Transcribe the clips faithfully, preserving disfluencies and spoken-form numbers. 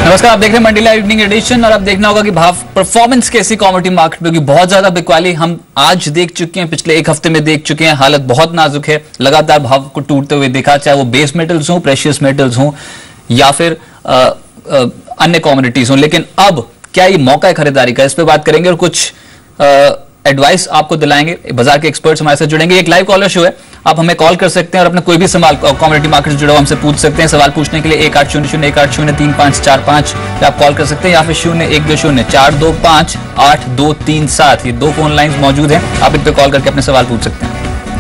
नमस्कार, आप देख रहे हैं मंडी लाइव इवनिंग एडिशन और आप देखना होगा कि भाव परफॉर्मेंस कैसी कमोडिटी मार्केट में, बहुत ज्यादा बिकवाली हम आज देख चुके हैं, पिछले एक हफ्ते में देख चुके हैं। हालत बहुत नाजुक है, लगातार भाव को टूटते हुए देखा, चाहे वो बेस मेटल्स हों, प्रेशियस मेटल्स हों या फिर आ, आ, अन्य कमोडिटीज हों। लेकिन अब क्या ये मौका है खरीदारी का, इस पर बात करेंगे और कुछ एडवाइस आपको दिलाएंगे। बाजार के एक्सपर्ट्स हमारे साथ जुड़ेंगे। एक लाइव कॉलर शो है, आप हमें कॉल कर सकते हैं और अपने कोई भी सवाल कमोडिटी मार्केट से जुड़ा हुआ हमसे पूछ सकते हैं। सवाल पूछने के लिए एक आठ शून्य शून्य एक आठ शून्य तीन पांच चार पांच पे आप कॉल कर सकते हैं या फिर शून्य एक दो शून्य चार दो पांच आठ दो तीन सात, ये दो फोन लाइंस मौजूद हैं, आप इन पे कॉल करके अपने सवाल पूछ सकते हैं।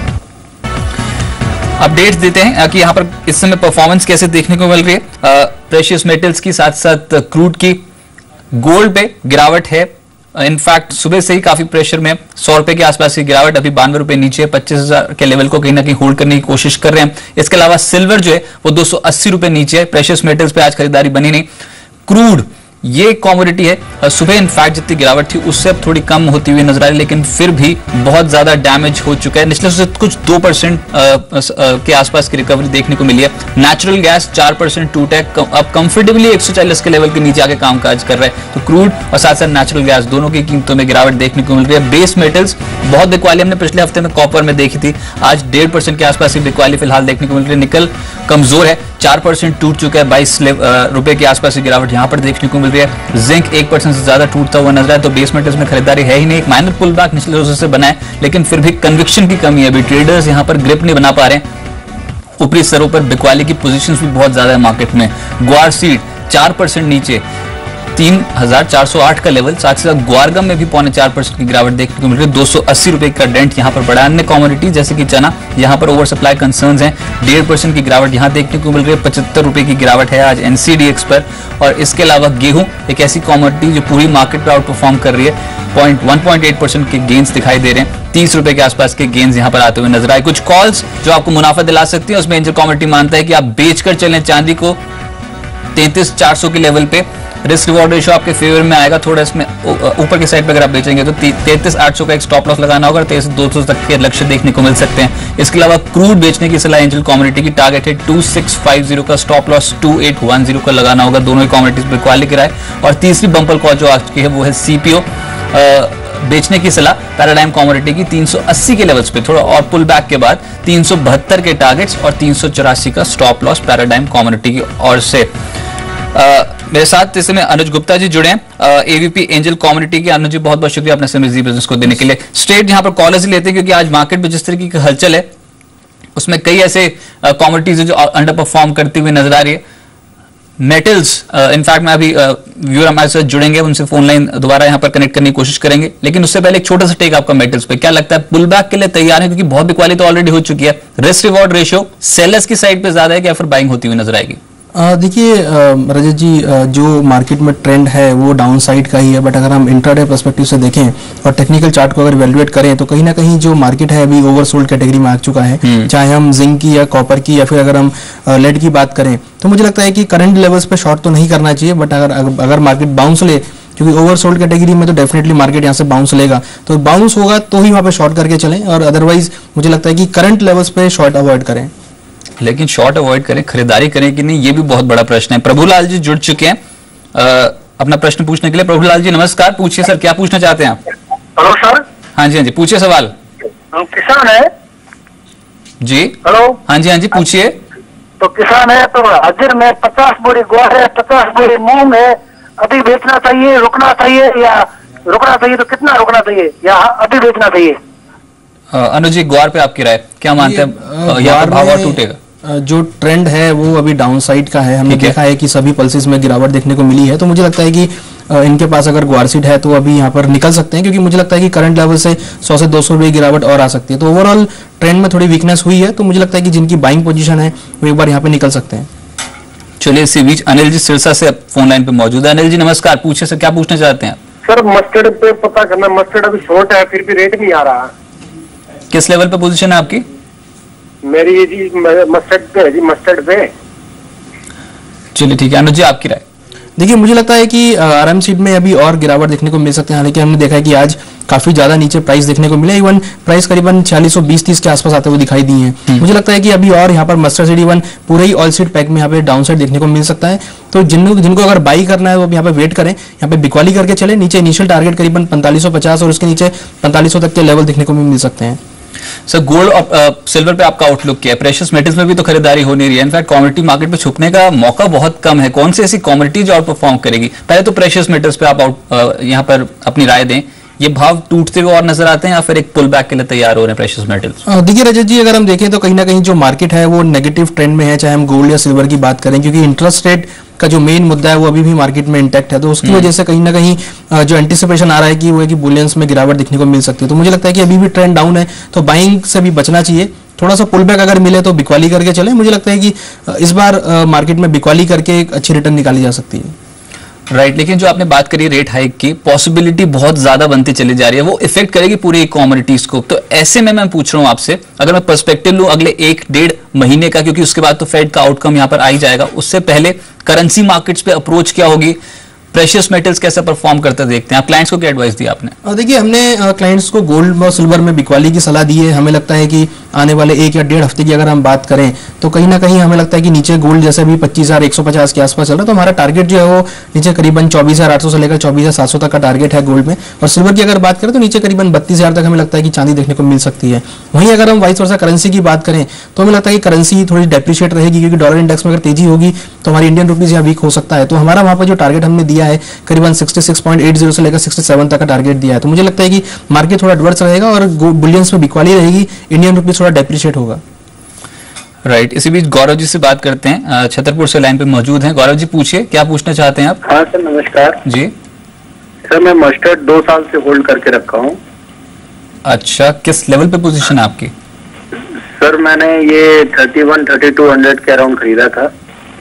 अपडेट्स देते हैं कि यहाँ पर इस समय परफॉर्मेंस कैसे देखने को मिल रही है प्रेशियस मेटल्स की, साथ साथ क्रूड की। गोल्ड पे गिरावट है, इनफैक्ट सुबह से ही काफी प्रेशर में, सौ रुपए के आसपास की गिरावट, अभी बानवे रुपए नीचे, पच्चीस हजार के लेवल को कहीं ना कहीं होल्ड करने की कोशिश कर रहे हैं। इसके अलावा सिल्वर जो है वो दो सौ अस्सी रुपए नीचे है, प्रेशियस मेटल्स पे आज खरीदारी बनी नहीं। क्रूड ये कमोडिटी है, सुबह इनफैक्ट जितनी गिरावट थी उससे अब थोड़ी कम होती हुई नजर आ रही है, लेकिन फिर भी बहुत ज्यादा डैमेज हो चुका है। निचले से कुछ दो परसेंट के आसपास की रिकवरी देखने को मिली है। नेचुरल गैस चार परसेंट टूटा है, अब कंफर्टेबली एक सौ चालीस के लेवल के नीचे आके कामकाज कर रहा है। तो क्रूड और साथ साथ नेचुरल गैस दोनों की कीमतों में गिरावट देखने को मिल रही है। बेस मेटल्स बहुत बिकवाली हमने पिछले हफ्ते में कॉपर में देखी थी, आज डेढ़ परसेंट के आसपास की बिकवाली फिलहाल देखने को मिल रही है। निकल कमजोर है, चार परसेंट टूट चुका है, बाईस रुपए के आसपास की गिरावट यहां पर देखने को मिल रही है। जिंक एक परसेंट से ज्यादा टूटता हुआ नजर है, तो बेस मेटल्स में खरीदारी है ही नहीं। एक माइनर पुल बैक निचले रोज से बना है, लेकिन फिर भी कन्विक्शन की कमी है, अभी ट्रेडर्स यहां पर ग्रिप नहीं बना पा रहे हैं। ऊपरी स्तरों पर बिकवाली की पोजीशंस भी बहुत ज्यादा है मार्केट में। ग्वार सीड चार परसेंट नीचे, तीन हजार चार सौ आठ का लेवल, साथ ही साथ ग्वारगम में भी पौने चार परसेंट की गिरावट देखने को मिल रही है। दो सौ अस्सी रुपए का डेंट यहां पर बढ़ा। अन्य कमोडिटी जैसे कि चना, यहां पर ओवर सप्लाई कंसर्न्स हैं, डेढ़ परसेंट की गिरावट यहां देखने को मिल रही है। पचहत्तर रुपए की गिरावट है आज एनसीडीएक्स पर। और इसके अलावा गेहूं एक ऐसी कमोडिटी जो पूरी मार्केट पर आउट परफॉर्म कर रही है, point one point eight percent के गेन्स दिखाई दे रहे हैं। तीस रुपए के आसपास के गेन्स यहां पर आते हुए नजर आए। कुछ कॉल्स जो आपको मुनाफा दिला सकती है, उसमें एंजल कमोडिटी मानता है कि आप बेचकर चलें चांदी को तैंतीस चार सौ के लेवल पे, रिस्क रिवॉर्ड रेशियो आपके फेवर में आएगा थोड़ा। इसमें ऊपर की साइड पे अगर आप बेचेंगे तो तैंतीस आठ सौ का एक स्टॉप लॉस लगाना होगा, तैंतीस दो सौ तक के लक्ष्य देखने को मिल सकते हैं। इसके अलावा क्रूड बेचने की सलाह एंजल कमोडिटी की, टारगेट है टू सिक्स फाइव जीरो का, stop loss two eight one zero का लगाना होगा। दोनों ही कमोडिटीज पर क्वाली गिराए। और तीसरी बम्पर कॉल जो आज की है वो है सीपीओ बेचने की सलाह पैराडाइम कमोडिटी की, तीन सौ अस्सी के लेवल्स पे, थोड़ा और पुल बैक के बाद तीन सौ बहत्तर के टारगेट्स और तीन सौ चौरासी का स्टॉप लॉस पैराडाइम कमोडिटी की ओर से। Uh, मेरे साथ इस समय अनुज गुप्ता जी जुड़े हैं, एवीपी एंजल कमोडिटी के। अनुज जी बहुत बहुत शुक्रिया अपने समय जी बिजनेस को देने के लिए। स्ट्रेट यहाँ पर कॉलर्स ही लेते हैं क्योंकि आज मार्केट में जिस तरीके की हलचल है उसमें कई ऐसे कमोडिटीज जो अंडर परफॉर्म करती हुई नजर आ रही है। मेटल्स इनफैक्ट मैं अभी व्यूअर हमारे साथ जुड़ेंगे, उनसे फोन लाइन दोबारा यहाँ पर कनेक्ट करने की कोशिश करेंगे, लेकिन उससे पहले एक छोटा सा टेक आपका मेटल्स पे, क्या लगता है पुल बैक के लिए तैयार है? क्योंकि बहुत बिकवाली तो ऑलरेडी हो चुकी है। रिस्क रिवॉर्ड रेशियो सेलर्स की साइड पे ज्यादा है या फिर बाइंग होती हुई नजर आएगी? देखिए रजत जी, जो मार्केट में ट्रेंड है वो डाउन साइड का ही है, बट अगर हम इंट्राडे पर्सपेक्टिव से देखें और टेक्निकल चार्ट को अगर वैल्यूएट करें तो कहीं ना कहीं जो मार्केट है अभी ओवरसोल्ड कैटेगरी में आ चुका है। चाहे हम जिंक की या कॉपर की या फिर अगर हम लेड की बात करें तो मुझे लगता है कि करंट लेवल्स पे शॉर्ट तो नहीं करना चाहिए, बट अगर अगर मार्केट बाउंस ले, क्योंकि ओवरसोल्ड कैटेगरी में तो डेफिनेटली मार्केट यहाँ से बाउंस लेगा, तो बाउंस होगा तो ही वहाँ पे शॉर्ट करके चलें, और अदरवाइज मुझे लगता है कि करंट लेवल्स पे शॉर्ट अवॉइड करें। लेकिन शॉर्ट अवॉइड करें, खरीदारी करें कि नहीं, ये भी बहुत बड़ा प्रश्न है। प्रभुलाल जी जुड़ चुके हैं आ, अपना प्रश्न पूछने के लिए। प्रभुलाल जी नमस्कार, पूछिए सर, क्या पूछना चाहते हैं आप? Hello sir. हाँ जी हाँ जी, पूछिए सवाल। हम किसान है जी। हेलो। हाँ जी हाँ जी, पूछिए। तो किसान है, तो हाजिर में पचास बोरी ग्वार है, पचास बोरी मूंग है, अभी बेचना चाहिए, रुकना चाहिए, या रुकना चाहिए तो कितना रुकना चाहिए, या अभी बेचना चाहिए? अनुज जी, ग्वार पे आपकी राय क्या मानते हैं, यहाँ पर भाव और टूटेगा? जो ट्रेंड है वो अभी डाउन साइड का है, हमने देखा है कि सभी पल्सेस में गिरावट देखने को मिली है, तो मुझे लगता है कि इनके पास अगर ग्वार सीट है तो अभी यहाँ पर निकल सकते हैं, क्योंकि मुझे लगता है कि करंट लेवल से सौ से दो सौ रुपए गिरावट और आ सकती है। तो ओवरऑल ट्रेंड में थोड़ी वीकनेस हुई है, तो मुझे लगता है कि जिनकी बाइंग पोजीशन है वो एक बार यहाँ पे निकल सकते हैं। चलिए इसी बीच अनिल जी सिरसा से फोन लाइन पे मौजूद है। अनिल जी नमस्कार, पूछिए सर, क्या पूछना चाहते हैं? सर मस्टर्ड पे पता करना, मस्टर्ड अभी शॉर्ट है, फिर भी रेट नहीं आ रहा। किस लेवल पे पोजीशन है आपकी? मेरी ये जी मस्टर्ड पे है जी, मस्टर्ड पे। चलिए ठीक है, अनुज जी आपकी राय। देखिए मुझे लगता है कि आरएम सीट में अभी और गिरावट देखने को मिल सकते हैं, हालांकि हमने देखा है कि आज काफी ज्यादा नीचे प्राइस देखने को मिले। इवन प्राइस करीबन छियालीस सौ बीस तीस के आसपास आते हुए दिखाई दी है। मुझे लगता है कि अभी और यहाँ पर मस्टर्ड सीड इवन पूरे ही ऑल सीड पैक में यहाँ पे डाउन साइड देखने को मिल सकता है। तो जिनको जिनको अगर बाई करना है वो यहाँ पे वेट करें, यहाँ पे बिक्वाली करके चले। नीचे इनिशियल टारगेट करीबन पैंतालीस सौ पचास और उसके नीचे पैंतालीस सौ तक के लेवल देखने को मिल सकते हैं। सर गोल्ड और सिल्वर पे आपका आउटलुक क्या है? प्रेशियस मेटल्स में भी तो खरीदारी हो नहीं रही है, इनफैक्ट कमोडिटी मार्केट पे छुपने का मौका बहुत कम है। कौन सी ऐसी कमोडिटी जो आउट परफॉर्म करेगी? पहले तो प्रेशियस मेटल्स पे आप आउट यहाँ पर अपनी राय दें, ये भाव टूटते हुए और नजर आते हैं या फिर एक पुल बैक के लिए तैयार हो रहे हैं प्रेशियस मेटल्स? देखिए रजत जी, अगर हम देखें तो कहीं ना कहीं जो मार्केट है वो नेगेटिव ट्रेंड में है, चाहे हम गोल्ड या सिल्वर की बात करें, क्योंकि इंटरेस्ट रेट का जो मेन मुद्दा है वो अभी भी मार्केट में इंटैक्ट है। तो उसकी वजह से कहीं ना कहीं जो एंटिसिपेशन आ रहा है कि वो है कि बुलियंस में गिरावट दिखने को मिल सकती है। तो मुझे लगता है कि अभी भी ट्रेंड डाउन है, तो बाइंग से भी बचना चाहिए। थोड़ा सा पुल बैक अगर मिले तो बिक्वाली करके चले। मुझे लगता है कि इस बार मार्केट में बिक्वाली करके एक अच्छी रिटर्न निकाली जा सकती है। राइट right, लेकिन जो आपने बात करी रेट हाइक की, पॉसिबिलिटी बहुत ज्यादा बनती चली जा रही है, वो इफेक्ट करेगी पूरी कमोडिटीज को। तो ऐसे में मैं पूछ रहा हूं आपसे, अगर मैं पर्सपेक्टिव लूं अगले एक डेढ़ महीने का, क्योंकि उसके बाद तो फेड का आउटकम यहां पर आ ही जाएगा, उससे पहले करेंसी मार्केट्स पे अप्रोच क्या होगी, प्रेशियस मेटल्स कैसे परफॉर्म करते देखते हैं आप? क्लाइंट्स को क्या एडवाइस दी आपने? देखिए, हमने क्लाइंट्स को गोल्ड और सिल्वर में बिक्वाली की सलाह दी है। हमें लगता है कि आने वाले एक या डेढ़ हफ्ते की अगर हम बात करें तो कहीं ना कहीं हमें लगता है कि नीचे गोल्ड जैसे भी पच्चीस हजार एक सौ पचास के आसपास चल रहा है, तो हमारा टारगेट जो है वो नीचे करीबन चौबीस हजार आठ सौ से लेकर चौबीस हजार सात सौ तक का टारगेट है गोल्ड में। और सिल्वर की अगर बात करें तो नीचे करीबन बत्तीस हजार तक हमें लगता है कि चांदी देखने को मिल सकती है। वहीं अगर हम वाइस वर्सा करेंसी की बात करें तो हमें लगता है कि करेंसी थोड़ी डेप्रिशिएट रहेगी, क्योंकि डॉलर इंडेक्स में अगर तेजी होगी तो हमारी इंडियन रुपीज यहाँ वीक हो सकता है। तो हमारा वहां पर जो टारगेट हमने दिया है करीबन छियासठ पॉइंट अस्सी से लेकर सड़सठ तक का टारगेट दिया है। तो मुझे लगता है कि मार्केट थोड़ा एडवर्स रहेगा और बुलियंस में बिक्वाली रहेगी, इंडियन रुपीज थोड़ा डेप्रिशिएट होगा। Right right. इसी बीच गौरव जी से बात करते हैं, छतरपुर से लाइन पे मौजूद हैं। गौरव जी पूछिए, क्या पूछना चाहते हैं आप? हाँ सर, नमस्कार जी। सर मैं मस्टर्ड दो साल से होल्ड करके रखा हूँ। अच्छा, किस लेवल पे पोजीशन है आपकी? सर मैंने ये thirty one thirty two hundred के अराउंड खरीदा था।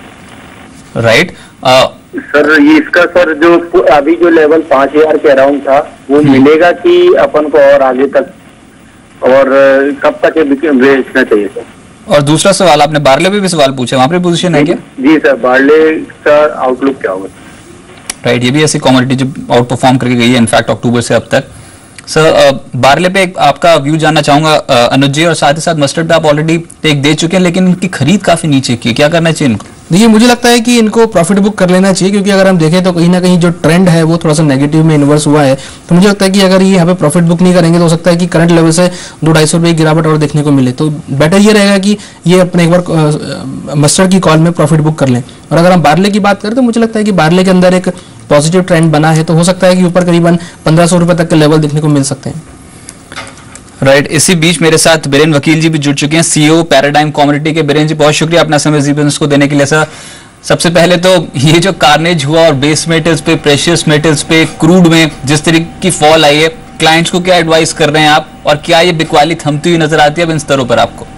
Right right. सर ये इसका सर जो अभी जो लेवल पांच हजार के अराउंड था वो मिलेगा कि अपन को और आगे तक, और कब तक बेचना चाहिए सर? और दूसरा सवाल आपने बार्ले पे भी सवाल पूछा, वहां पे पोजीशन है क्या? जी सर, बार्ले का आउटलुक क्या होगा? राइट, ये भी ऐसी कमोडिटी जो आउट परफॉर्म करके गई है इनफैक्ट अक्टूबर से अब तक। सर बार्ले पे आपका व्यू जानना चाहूंगा अनुज जी, और साथ ही साथ मस्टर्ड पे आप ऑलरेडी टेक दे चुके हैं लेकिन इनकी खरीद काफी नीचे की, क्या करना चाहिए इनको? देखिए, मुझे लगता है कि इनको प्रॉफिट बुक कर लेना चाहिए, क्योंकि अगर हम देखें तो कहीं ना कहीं जो ट्रेंड है वो थोड़ा सा नेगेटिव में इन्वर्स हुआ है। तो मुझे लगता है कि अगर ये यहाँ पे प्रॉफिट बुक नहीं करेंगे तो हो सकता है कि करंट लेवल से दो ढाई सौ रुपये की गिरावट और देखने को मिले। तो बेटर ये रहेगा कि ये अपने एक बार मस्टर्ड की कॉल में प्रॉफिट बुक कर लें। और अगर हम बार्ले की बात करें तो मुझे लगता है कि बार्ले के अंदर एक पॉजिटिव ट्रेंड बना है, तो हो सकता है कि ऊपर करीबन पंद्रह सौ रुपये तक के लेवल देखने को मिल सकते हैं। Right right. इसी बीच मेरे साथ बिरेन वकील जी भी जुड़ चुके हैं, सीईओ पैराडाइम कमोडिटी के। बिरेन जी, बहुत शुक्रिया अपना समय जीवन को देने के लिए। सर सबसे पहले तो ये जो कार्नेज हुआ और बेस मेटल्स पे, प्रेशियस मेटल्स पे, क्रूड में जिस तरीके की फॉल आई है, क्लाइंट्स को क्या एडवाइस कर रहे हैं आप, और क्या ये बिक्वाली थमती हुई नजर आती है अब इन स्तरों पर आपको?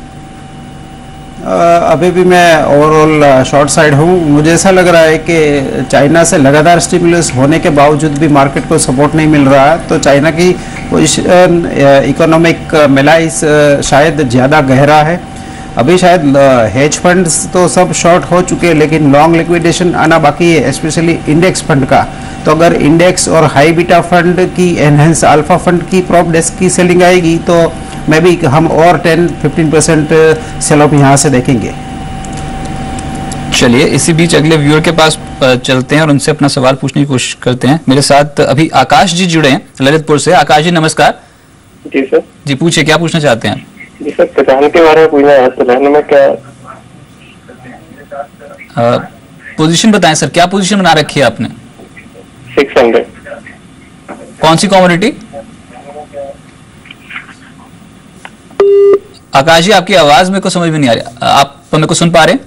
Uh, अभी भी मैं ओवरऑल शॉर्ट साइड हूँ। मुझे ऐसा लग रहा है कि चाइना से लगातार स्टिमुलस होने के बावजूद भी मार्केट को सपोर्ट नहीं मिल रहा है, तो चाइना की पोजिशन इकोनॉमिक मेलाइस शायद ज़्यादा गहरा है। अभी शायद हेज फंड्स तो सब शॉर्ट हो चुके हैं, लेकिन लॉन्ग लिक्विडेशन आना बाकी है, स्पेशली इंडेक्स फंड का। तो अगर इंडेक्स और हाई बीटा फंड की एनहेंस अल्फा फंड की प्रॉप डेस्क की सेलिंग आएगी तो मे बी हम और ten fifteen percent sell off यहाँ से देखेंगे। चलिए इसी बीच अगले व्यूअर के पास चलते हैं और उनसे अपना सवाल पूछने की कोशिश करते हैं। मेरे साथ अभी आकाश जी जुड़े हैं ललितपुर से। आकाश जी नमस्कार। जी सर। जी पूछिए, क्या पूछना चाहते हैं? जी सर, तिरान के बारे में पूछना है। तिरान में क्या पोजीशन बताएं सर, क्या पोजीशन बना रखी है आपने? Six hundred. कौन सी कमोडिटी? आकाश जी आपकी आवाज मेरे को समझ में नहीं आ रही, आप मेरे को सुन पा रहे हैं?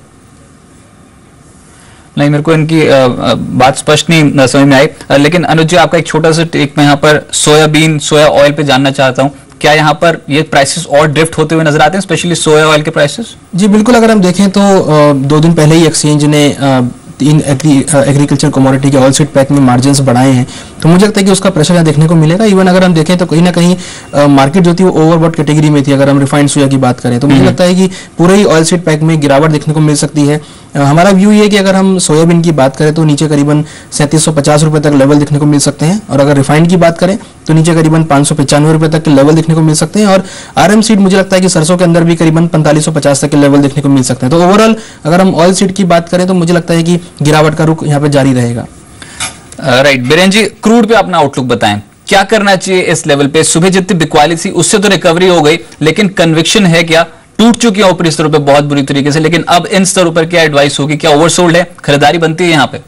नहीं, मेरे को इनकी बात स्पष्ट नहीं समझ में आई। लेकिन अनुज जी, आपका एक छोटा सा टेक मैं यहाँ पर सोयाबीन, सोया ऑयल पे जानना चाहता हूँ। क्या यहाँ पर ये प्राइसेस और ड्रिफ्ट होते हुए नजर आते हैं, स्पेशली सोया ऑयल के प्राइसेस? जी बिल्कुल, अगर हम देखें तो दो दिन पहले ही एक्सचेंज ने इन एग्री एग्रीकल्चर कमोडिटी के ऑल सीड पैक में मार्जिन्स बढ़ाए हैं, तो मुझे लगता है कि उसका प्रेशर यहाँ देखने को मिलेगा। इवन अगर हम देखें तो कहीं ना कहीं मार्केट जो थी वो ओवरबॉट कैटेगरी में थी। अगर हम रिफाइंड सोया की बात करें तो मुझे लगता है कि पूरे ही ऑयल सीड पैक में गिरावट देखने को मिल सकती है। अ, हमारा व्यू ये है कि अगर हम सोयाबीन की बात करें तो नीचे करीबन सैंतीस सौ पचास रुपये तक लेवल देखने को मिल सकते हैं, और अगर रिफाइंड की बात करें तो नीचे करीबन पाँच सौ पचानवे रुपये तक के लेवल देखने को मिल सकते हैं, और आरएम सीड मुझे लगता है कि सरसों के अंदर भी करीबन पैंतालीस सौ पचास तक के लेवल देखने को मिल सकते हैं। तो ओवरऑल अगर हम ऑयल सीड की बात करें तो मुझे लगता है कि गिरावट का रुख यहाँ पे जारी रहेगा। Right uh, Biren ji, crude पे अपना आउटलुक बताएं, क्या करना चाहिए इस लेवल पे? सुबह जितनी बिकवाली थी उससे तो रिकवरी हो गई, लेकिन कन्विक्शन है क्या टूट चुकी है ऊपरी स्तरों पे बहुत बुरी तरीके से, लेकिन अब इन स्तरों पर क्या एडवाइस होगी? क्या ओवरसोल्ड है, खरीदारी बनती है यहाँ पे?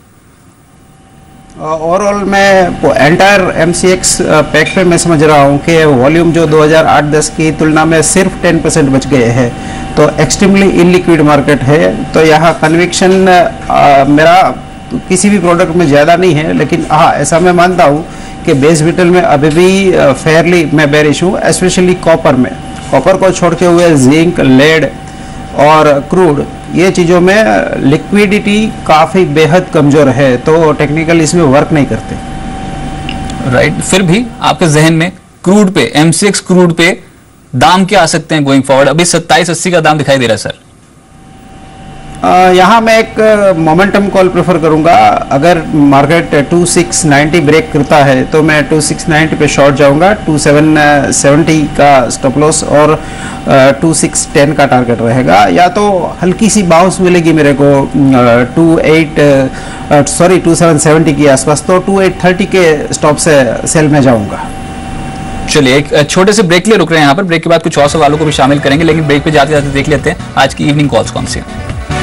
ओवरऑल मैं एंटायर एमसीएक्स पैक पे मैं समझ रहा हूँ कि वॉल्यूम जो दो हज़ार आठ दस की तुलना में सिर्फ टेन परसेंट बच गए हैं, तो एक्सट्रीमली इनलिक्विड मार्केट है। तो यहाँ कन्विक्शन मेरा किसी भी प्रोडक्ट में ज़्यादा नहीं है, लेकिन हाँ ऐसा मैं मानता हूँ कि बेस मेटल में अभी भी फेयरली मैं बेरिश हूँ, स्पेशली कॉपर में। कॉपर को छोड़ के हुए जिंक, लेड और क्रूड, ये चीज़ों में लिक्विडिटी काफ़ी बेहद कमज़ोर है, तो टेक्निकल इसमें वर्क नहीं करते। Right right. फिर भी आपके जहन में क्रूड पे, एमसीएक्स क्रूड पे दाम क्या आ सकते हैं गोइंग फॉरवर्ड? अभी सत्ताईस अस्सी का दाम दिखाई दे रहा है सर। यहाँ मैं एक मोमेंटम कॉल प्रेफर करूंगा। अगर मार्केट छब्बीस सौ नब्बे ब्रेक करता है तो मैं छब्बीस सौ नब्बे पे शॉर्ट जाऊंगा, सत्ताईस सौ सत्तर का स्टॉप लॉस और छब्बीस सौ दस का टारगेट रहेगा। या तो हल्की सी बाउंस मिलेगी मेरे को अट्ठाईस सॉरी सत्ताईस सौ सत्तर के आसपास, तो अट्ठाईस सौ तीस के स्टॉप से सेल में जाऊंगा। चलिए एक छोटे से ब्रेक के लिए रुक रहे हैं यहाँ पर, ब्रेक के बाद कुछ और सवालों को भी शामिल करेंगे, लेकिन ब्रेक पे जाते जाते देख लेते हैं आज की इवनिंग कॉल्स कौन सी हैं।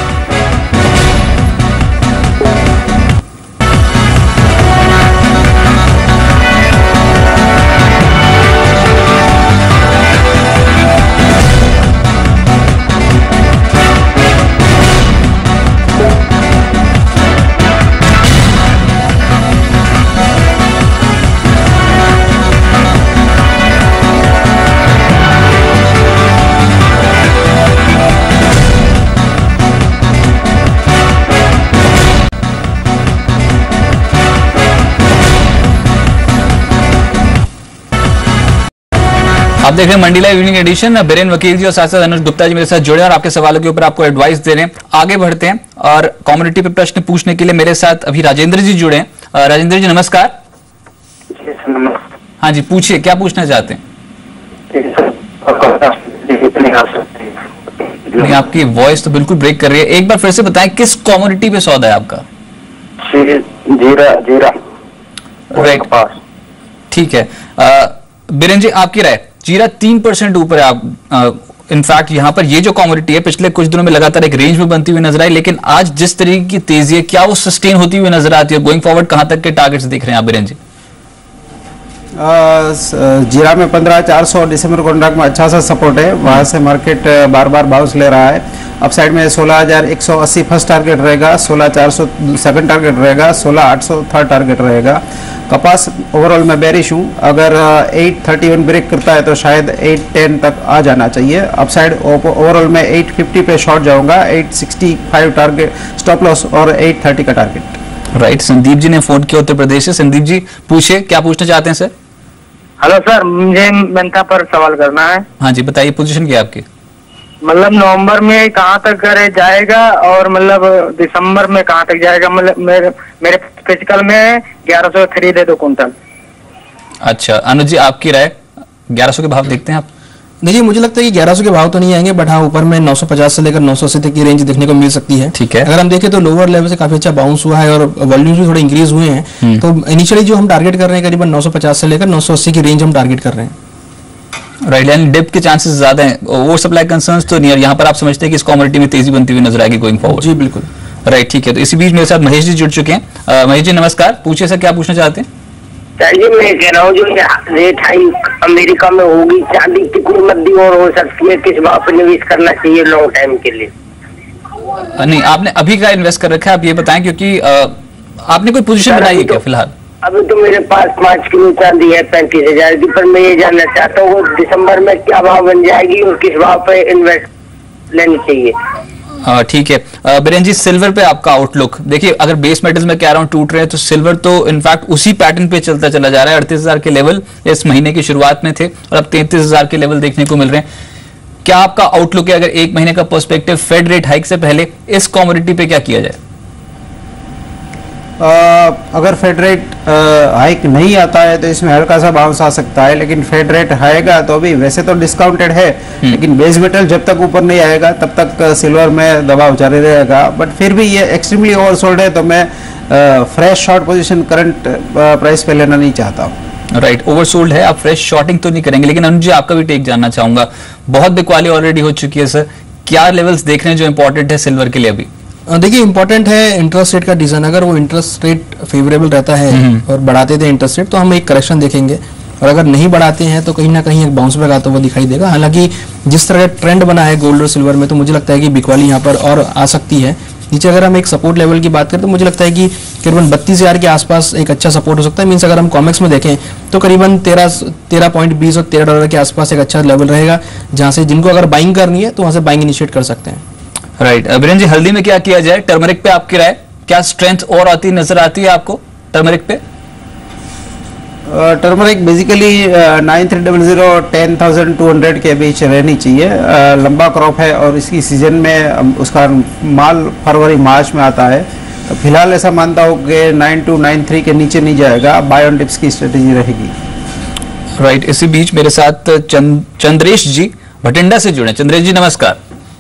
आप देख रहे हैं Mandi live evening edition. Biren Vakil ji और साथ साथ अनुज गुप्ता जी मेरे साथ जुड़े और आपके सवालों के ऊपर आपको एडवाइस दे रहे हैं। आगे बढ़ते हैं और कम्युनिटी पे प्रश्न पूछने के लिए मेरे साथ अभी राजेंद्र जी जुड़े हैं। राजेंद्र जी नमस्कार। हाँ जी पूछिए, क्या पूछना चाहते हैं? नहीं, आपकी वॉइस तो बिल्कुल ब्रेक कर रही है, एक बार फिर से बताएं किस कम्युनिटी पे सौदा है आपका? जीरा जीरा राइट, ठीक है। बीरेन जी आपकी राय, जीरा तीन परसेंट ऊपर है। आप इनफैक्ट यहाँ पर ये जो कमोडिटी है पिछले कुछ दिनों में लगातार एक रेंज में बनती हुई नजर आई, लेकिन आज जिस तरीके की तेजी है क्या वो सस्टेन होती हुई नजर आती है? गोइंग फॉरवर्ड कहां तक के टारगेट्स दिख रहे हैं आप बीरेन जी? जीरा में पंद्रह चार सौ दिसंबर कॉन्ट्रैक्ट में अच्छा सा सपोर्ट है, वहां से मार्केट बार बार बाउंस ले रहा है। अपसाइड में सोलह हजार एक सौ अस्सी फर्स्ट टारगेट रहेगा, सोलह चार सौ सेकंड टारगेट रहेगा, सोलह आठ सौ थर्ड टारगेट रहेगा। कपास ओवरऑल में बेरिश हूँ, अगर आठ सौ इकतीस ब्रेक करता है तो शायद आठ सौ दस तक आ जाना चाहिए। अपसाइड ओवरऑल में आठ सौ पचास पे शॉर्ट जाऊंगा, आठ सौ पैंसठ टारगेट स्टॉप लॉस और आठ सौ तीस का टारगेट। राइट, संदीप जी ने फोन किया उत्तर प्रदेश से। संदीप जी पूछिए, क्या पूछना चाहते हैं सर? हेलो सर, मुझे मेंथा पर सवाल करना है। हाँ जी बताइए, पोजीशन क्या है आपकी? मतलब नवंबर में कहाँ तक करे जाएगा और मतलब दिसंबर में कहाँ तक जाएगा? मतलब मेरे मेरे फिजिकल में ग्यारह सौ खरीदे दो कुंटल। अच्छा अनुज जी आपकी राय, ग्यारह सौ के भाव देखते हैं आप? देखिए मुझे लगता है कि ग्यारह सौ के भाव तो नहीं आएंगे, बट हाँ ऊपर में नौ सौ पचास से लेकर नौ सौ अस्सी तक की रेंज देखने को मिल सकती है। ठीक है, अगर हम देखें तो लोअर लेवल से काफी अच्छा बाउंस हुआ है और वॉल्यूम्स भी थोड़े इंक्रीज हुए हैं, तो इनिशियली जो हम टारगेट कर रहे हैं करीबन नौ सौ पचास से लेकर नौ सौ अस्सी की रेंज हम टारगेट कर रहे हैं। राइट, यानी डिप के चांसेस ज्यादा हैं, ओवर सप्लाई कंसर्न्स तो नहीं है। यहाँ पर आप समझते हैं कि इस कमोडिटी में तेजी बनती हुई नजर आएगी गोइंग फॉरवर्ड? जी बिल्कुल। राइट ठीक है, तो इसी बीच मेरे साथ महेश जी जुड़ चुके हैं। महेश जी नमस्कार, पूछिए सर क्या पूछना चाहते हैं? जी मैं कह रहा हूँ जो रेट हाई अमेरिका में होगी, चांदी कितनी मद्दी और हो सकती है, किस भाव पर निवेश करना चाहिए लॉन्ग टाइम के लिए? नहीं, आपने अभी का इन्वेस्ट कर रखा है, आप ये बताएं, क्योंकि आ, आपने कोई पोजीशन बनाई है क्या फिलहाल? अभी तो मेरे पास पाँच किलो चांदी है पैंतीस हजार की, पर मैं ये जानना चाहता हूँ दिसंबर में क्या भाव बन जाएगी और किस भाव पे इन्वेस्ट लेनी चाहिए? ठीक है बीरेन जी, सिल्वर पे आपका आउटलुक देखिए। अगर बेस मेटल्स में कह रहा हूँ टूट रहे हैं, तो सिल्वर तो इनफैक्ट उसी पैटर्न पे चलता चला जा रहा है। अड़तीस हजार के लेवल इस महीने की शुरुआत में थे और अब तैंतीस हजार के लेवल देखने को मिल रहे हैं। क्या आपका आउटलुक है, अगर एक महीने का पर्सपेक्टिव फेड रेट हाइक से पहले इस कमोडिटी पे क्या किया जाए? आ, अगर फेड रेट हाइक नहीं आता है तो इसमें हल्का सा बाउंस आ सकता है, लेकिन फेड रेट आएगा तो अभी वैसे तो डिस्काउंटेड है, लेकिन बेस मेटल जब तक ऊपर नहीं आएगा तब तक सिल्वर में दबाव जारी रहेगा। बट फिर भी ये एक्सट्रीमली ओवरसोल्ड है, तो मैं fresh short position current price पे लेना नहीं चाहता हूँ। राइट right, ओवरसोल्ड है, आप फ्रेश शॉर्टिंग तो नहीं करेंगे। लेकिन अनुज जी, आपका भी टेक जानना चाहूंगा, बहुत बिकवाली ऑलरेडी हो चुकी है सर, क्या लेवल्स देख रहे हैं जो इंपॉर्टेंट है सिल्वर के लिए अभी? देखिए, इंपॉर्टेंट है इंटरेस्ट रेट का डिजाइन। अगर वो इंटरेस्ट रेट फेवरेबल रहता है और बढ़ाते थे इंटरेस्ट रेट तो हम एक करेक्शन देखेंगे, और अगर नहीं बढ़ाते हैं तो कहीं ना कहीं एक बाउंस बैक आता हुआ दिखाई देगा। हालांकि जिस तरह का ट्रेंड बना है गोल्ड और सिल्वर में, तो मुझे लगता है कि बिकवाली यहाँ पर और आ सकती है। नीचे अगर हम एक सपोर्ट लेवल की बात करें तो मुझे लगता है कि करीबन बत्तीस हजार के आसपास एक अच्छा सपोर्ट हो सकता है। मीन्स अगर हम कॉमेक्स में देखें तो करीबन तेरह तेरह पॉइंट बीस और तेरह डॉलर के आसपास एक अच्छा लेवल रहेगा, जहां से जिनको अगर बाइंग करनी है तो वहां से बाइंग इनिशिएट कर सकते हैं। Right right. बीरेन जी, हल्दी में क्या किया जाए? टर्मरिक पे आपकी राय, क्या स्ट्रेंथ और आती नजर आती है आपको टर्मरिक पे? Turmeric basically nine three double zero ten thousand two hundred के बीच रहनी चाहिए। uh, लंबा क्रॉप है और इसकी सीजन में um, उसका माल फरवरी मार्च में आता है, तो फिलहाल ऐसा मानता हूँ कि नाइन टू नाइन थ्री के नीचे नहीं जाएगा। बाय ऑन डिप्स की स्ट्रेटेजी रहेगी। Right right. इसी बीच मेरे साथ चंद, चंद्रेश जी भटिंडा से जुड़े। चंद्रेश जी नमस्कार।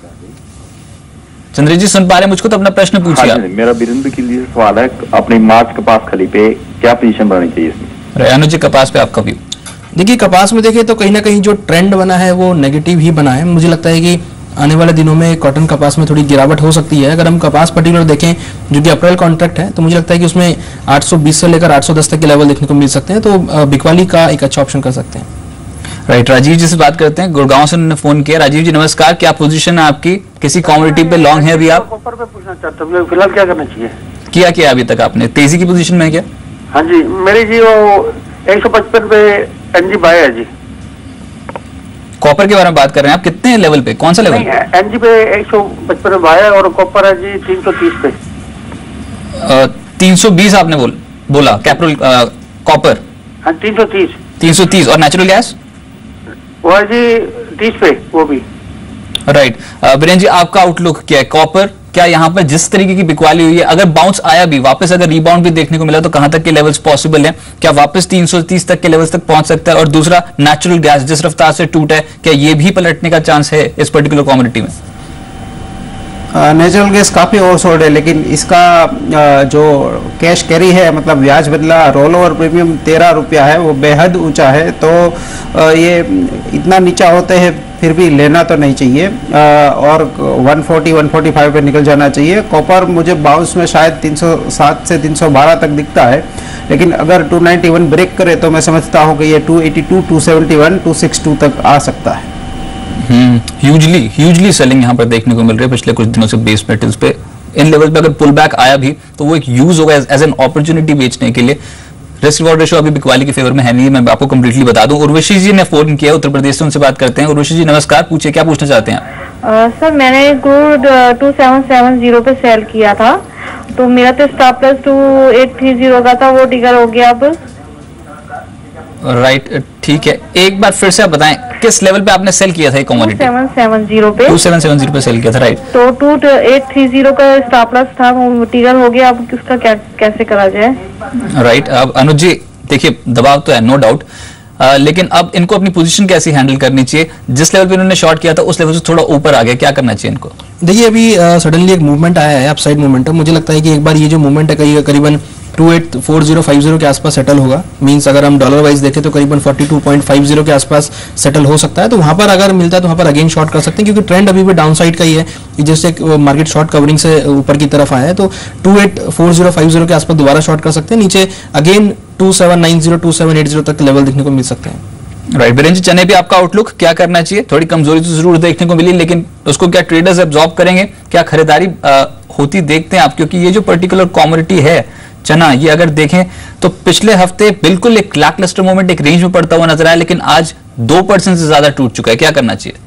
चंद्रेश जी सुन पा रहे हैं मुझको? तो अपना प्रश्न पूछिए। हाँ, मेरा वीरेंद्र के लिए सवाल है, अपनी मार्च कपास खली पे क्या पोजीशन बनानी चाहिए इसमें? अनुज जी, कपास पे आपका व्यू? देखिए, कपास में देखिए तो कहीं ना कहीं जो ट्रेंड बना है वो नेगेटिव ही बना है। मुझे लगता है कि आने वाले दिनों में कॉटन कपास में थोड़ी गिरावट हो सकती है। अगर हम कपास पर्टिकुलर देखें जो कि अप्रैल कॉन्ट्रैक्ट है, तो मुझे लगता है कि उसमें आठ सौ बीस से लेकर आठ सौ दस तक के लेवल देखने को मिल सकते हैं, तो बिकवाली का एक अच्छा ऑप्शन कर सकते हैं। राइट right, राजीव जी से बात करते हैं, गुड़गांव से उन्होंने फोन किया। राजीव जी नमस्कार, क्या पोजीशन है आपकी, किसी कमोडिटी पे लॉन्ग है अभी आप? कॉपर पे पूछना चाहता हूँ, फिलहाल क्या करना चाहिए? किया क्या अभी तक आपने? तेजी की पोजीशन में क्या? हाँ जी, मेरी जी वो एक सौ पचपन पे एनजी बाय है जी। कॉपर के बारे में बात कर रहे हैं आप, कितने लेवल पे, कौन सा लेवल? एनजी पे एक सौ पचपन पे बाय है और कॉपर है जी तीन सौ तीस पे। तीन सौ बीस आपने बोल बोला कैप्रोल कॉपर? हाँ, तीन सौ तीस। तीन सौ तीस और नेचुरल गैस वो है जी तीस पे, वो भी। Right right. बीरेन जी, आपका आउटलुक क्या है? कॉपर क्या यहाँ पर जिस तरीके की बिकवाली हुई है, अगर बाउंस आया भी वापस, अगर रिबाउंड भी देखने को मिला तो कहां तक के लेवल्स पॉसिबल हैं? क्या वापस तीन सौ तीस तक के लेवल्स तक पहुंच सकता है? और दूसरा, नेचुरल गैस जिस रफ्तार से टूटा है, क्या ये भी पलटने का चांस है इस पर्टिकुलर कमोडिटी में? नेचुरल गैस काफ़ी ओवरसोल्ड है, लेकिन इसका uh, जो कैश कैरी है, मतलब ब्याज बदला रोल ओवर प्रीमियम तेरह रुपया है, वो बेहद ऊंचा है। तो uh, ये इतना नीचा होते हैं फिर भी लेना तो नहीं चाहिए, uh, और one forty one forty five पे निकल जाना चाहिए। कॉपर मुझे बाउंस में शायद तीन सौ सात से तीन सौ बारह तक दिखता है, लेकिन अगर टू नाइंटी वन ब्रेक करे तो मैं समझता हूँ कि ये two eighty two, two seventy one, two sixty two तक आ सकता है। ह्यूजली ह्यूजली सेलिंग यहाँ पर देखने को मिल रही है पिछले कुछ दिनों से बेस मेटल्स पे। इन लेवल पे अगर पुल बैक आया भी तो वो एक यूज होगा एज एन अपॉर्चुनिटी बेचने के लिए। रिस्क रिवॉर्ड रेशियो अभी बिकवाली के फेवर में है नहीं, मैं आपको कंप्लीटली बता दूं। उर्वशी जी ने फोन किया उत्तर प्रदेश से, उनसे बात करते हैं। उर्वशी जी नमस्कार, पूछिए क्या पूछना चाहते हैं आप? सर, मैंने crude two seven seven zero पे सेल किया था, तो मेरा तो stop loss two eight three zero का था, वो टिकर हो गया अब। राइट right, ठीक है, एक बार फिर से आप बताएं किस लेवल पे आपने सेल किया था ये commodity? Two seven seven zero पे टू सेवन सेवन जीरो पे सेल किया था। राइट, तो टू एट थ्री जीरो का स्टॉप लॉस था, वो टिकर हो गया, अब उसका क्या कैसे करा जाए? राइट right, अब अनुज जी देखिए, दबाव तो है नो डाउट, लेकिन अब इनको अपनी पोजीशन कैसी हैंडल करनी चाहिए? जिस लेवल पे इन्होंने शॉर्ट किया था उस लेवल से थोड़ा ऊपर आ गया, क्या करना चाहिए इनको? देखिए, अभी सडनली एक मूवमेंट आया है, अपसाइड मूवमेंट है। मुझे लगता है कि एक बार ये जो मूवमेंट है कहीं करीबन two eight four zero five zero के आसपास सेटल होगा। मींस अगर हम डॉलर वाइज देखें तो करीबन forty two point five zero के आसपास सेटल हो सकता है। तो वहां पर अगर मिलता है तो वहां पर अगेन शॉर्ट कर सकते हैं, क्योंकि ट्रेंड अभी भी डाउन साइड का ही है। जैसे मार्केट शॉर्ट कवरिंग से ऊपर की तरफ आया है, तो two eight four zero five zero के आसपास दोबारा शॉर्ट कर सकते हैं। नीचे again two seven nine zero two seven eight zero तक लेवल देखने को मिल सकते हैं। राइट, बीरेन जी, चने पे आपका आउटलुक क्या करना चाहिए? थोड़ी कमजोरी तो जरूर देखने को मिली, लेकिन उसको क्या ट्रेडर्स एब्जॉर्ब करेंगे? क्या खरीदारी आ, होती देखते हैं आप? क्योंकि ये जो पर्टिकुलर कमोडिटी है चना, ये अगर देखें तो पिछले हफ्ते बिल्कुल एक लैकलस्टर मोमेंट एक रेंज में पड़ता हुआ नजर आया, लेकिन आज दो परसेंट से ज्यादा टूट चुका है, क्या करना चाहिए?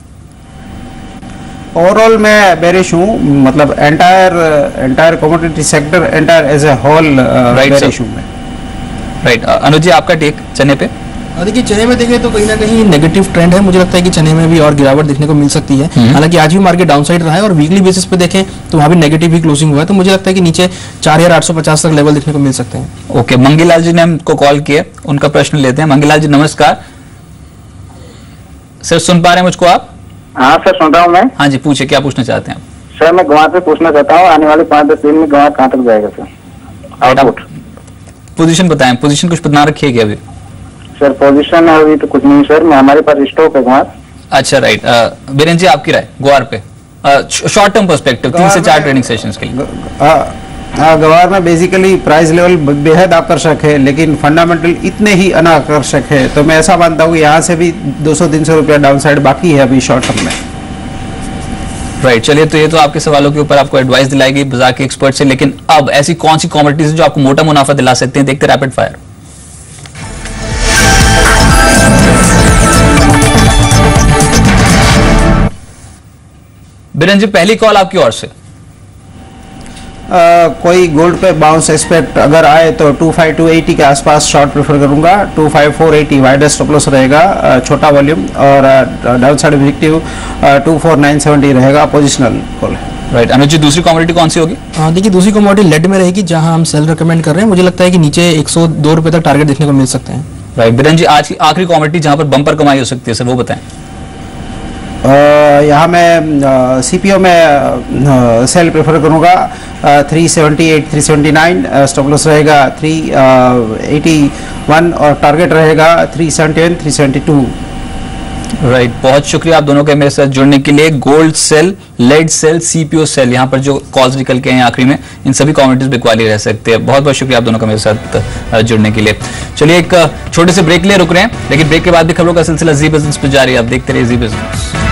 ओवरऑल मैं बेरिश हूँ, मतलब entire entire commodity sector entire as a whole bearish हूँ मैं। राइट, अनुज जी आपका टेक चने पे? देखिए चने में देखें तो कहीं ना कहीं नेगेटिव ट्रेंड है, मुझे लगता है कि चने में भी और गिरावट देखने को मिल सकती है। हालांकि आज भी मार्केट डाउनसाइड रहा है और वीकली बेसिस पे देखें तो वहाँ भी नेगेटिव ही क्लोजिंग हुआ है, तो मुझे लगता है कि नीचे चार हजार आठ सौ पचास तक लेवल देखने को मिल सकते हैं। ओके, मंगीलाल जी ने हमको कॉल किया, उनका प्रश्न लेते हैं। मंगीलाल जी नमस्कार सर, सुन पा रहे हैं मुझको आप? हाँ सर, सुन रहा हूँ मैं। हाँ जी, पूछे, क्या पूछना चाहते हैं? सर मैं गवार पे पूछना चाहता हूँ, आने वाले पाँच दस दिन में गवार कहाँ तक जाएगा सर? आउटपुट पोजीशन बताएं, पोजीशन कुछ बना रखी है क्या अभी? सर पोजीशन अभी तो कुछ नहीं सर, मैं हमारे पास स्टॉक है गवार। अच्छा राइट, बीरेन जी आपकी राय ग्वार पे शॉर्ट टर्म पर्सपेक्टिव तीन से चार ट्रेडिंग सेशंस के लिए? हाँ, गवार में बेसिकली प्राइस लेवल बेहद आकर्षक है, लेकिन फंडामेंटल इतने ही अनाकर्षक है, तो मैं ऐसा मानता हूँ कि यहाँ से भी दो सौ तीन सौ रुपया डाउन साइड बाकी है अभी शॉर्ट टर्म में। राइट right, चलिए, तो ये तो आपके सवालों के ऊपर आपको एडवाइस दिलाएगी बाजार के एक्सपर्ट से, लेकिन अब ऐसी कौन सी कमोडिटीज जो आपको मोटा मुनाफा दिला सकते हैं? देखते रैपिड फायर। बीरेन जी पहली कॉल आपकी ओर से। Uh, कोई गोल्ड पे बाउंस एक्सपेक्ट अगर आए तो टू फाइव टू एटी के आसपास शॉर्ट प्रेफर करूंगा। Two five four eighty widest stop loss रहेगा, uh, छोटा वॉल्यूम, और down side objective two four nine seventy रहेगा, पोजिशनल कॉल है। राइट, अनुज जी दूसरी कमोडिटी कौन सी होगी? हाँ देखिए, दूसरी कमोडिटी लेड में रहेगी जहां हम सेल रिकमेंड कर रहे हैं। मुझे लगता है कि नीचे एक सौ दो रुपए तक टारगेट देखने को मिल सकते हैं। राइट, बीरेन जी आज की आखिरी कमोडिटी जहां पर बम्पर कमाई हो सकती है सर, वो बताएं। Uh, यहाँ मैं सीपीओ में सेल प्रेफर करूँगा। Three seventy eight three seventy nine stop loss रहेगा, थ्री एटी वन और टारगेट रहेगा three seventy one three seventy two. Right, बहुत शुक्रिया आप दोनों के मेरे साथ जुड़ने के लिए। Gold sell, lead sell, CPO sell, यहाँ पर जो कॉल्स निकल के हैं आखिरी में, इन सभी कमोडिटीज बिकवाली रह सकते हैं। बहुत बहुत शुक्रिया आप दोनों का मेरे साथ जुड़ने के लिए। चलिए एक छोटे से ब्रेक ले रुक रहे हैं, लेकिन ब्रेक के बाद भी खबरों का सिलसिला जी बिजनेस पे जारी है। आप देखते रहिए जी बिजनेस।